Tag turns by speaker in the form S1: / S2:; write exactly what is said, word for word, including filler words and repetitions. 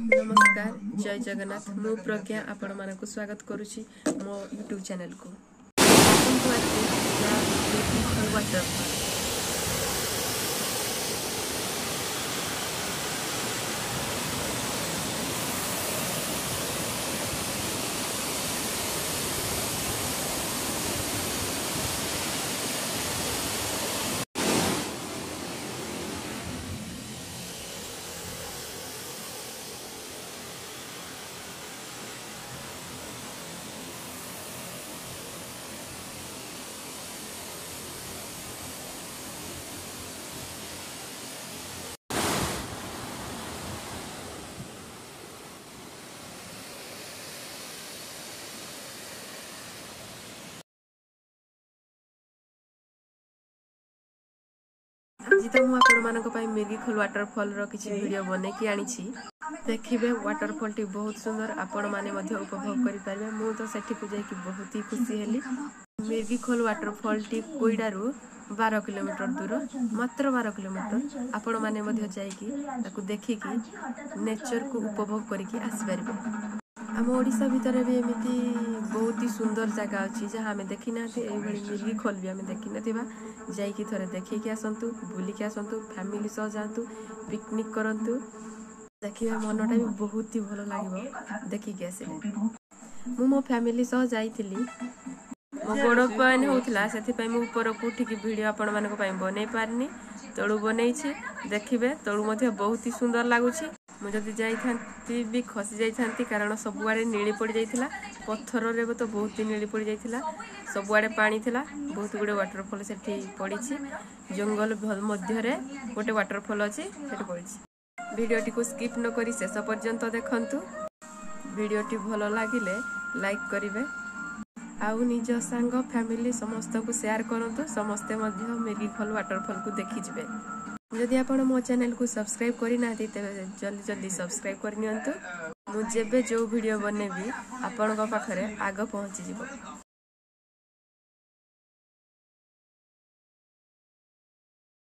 S1: नमस्कार जय जगन्नाथ मु प्रज्ञा आपण मानक स्वागत करुछि मो यूट्यूब चैनल को वाटर आज तो मुझे मिर्गीखोल वाटरफॉल किसी वीडियो बने की आनी देखिए वाटरफॉल टी बहुत सुंदर आपण माने उपभोग करें मु तो सेठी को जाकि बहुत ही खुशी हेली। मिर्गीखोल वाटरफॉल टी कोईडारू बारह किलोमीटर दूर मात्र बारह किलोमीटर आपण माने जाकि देखिकी नेचर को उपभोग करके आसपारे। आम ओडिशा भितर भी एमती बहुत ही सुंदर जगह अच्छी जहाँ आम देखी ना मिर्गीखोल भी आम देखी ना जाइकी थोड़े देखिकी आसतु बुलिकी आसतु फैमिली सह जातु पिकनिक करंतु देखिए मनटा भी बहुत ही भल लगे देखिकी आसिले। मु मो फैमिली सह जाइथिली मो गोड़ पेन होउथला सेथि मु ऊपर को उठिक वीडियो आपण मानक पई बनै पारनी तळु बनैछि देखिबे तळु मध्ये बहुत ही सुंदर लागुछि। मु जदि जाइथांती भी खसी जाइथांती कारण सबुआड़े नीली पड़ जाइथिला पत्थर रे तो बहुत ही नीली पड़ जाइथिला सबुआड़े पानी थिला बहुत गुडे वाटरफॉल सेठी पड़िछि जंगल मध्य रे गोटे वाटरफॉल अछि सेठी पड़िछि। वीडियोटी को स्किप न करी शेष पर्यंत देखंतु वीडियोटी भलो लागिले लाइक करिवे आउ निज सांग फैमिली समस्त को शेयर करंतु समस्ते मध्य मिर्गीखोल वाटरफॉल को देखि जिवे। जदि आपण मो चैनल को सब्सक्राइब करि ना दी तबे जल्दी जल्दी सब्सक्राइब कर नियंतु मु जेबे जो वीडियो बनेबी आपण पाखरे आग पहुंची जिवो।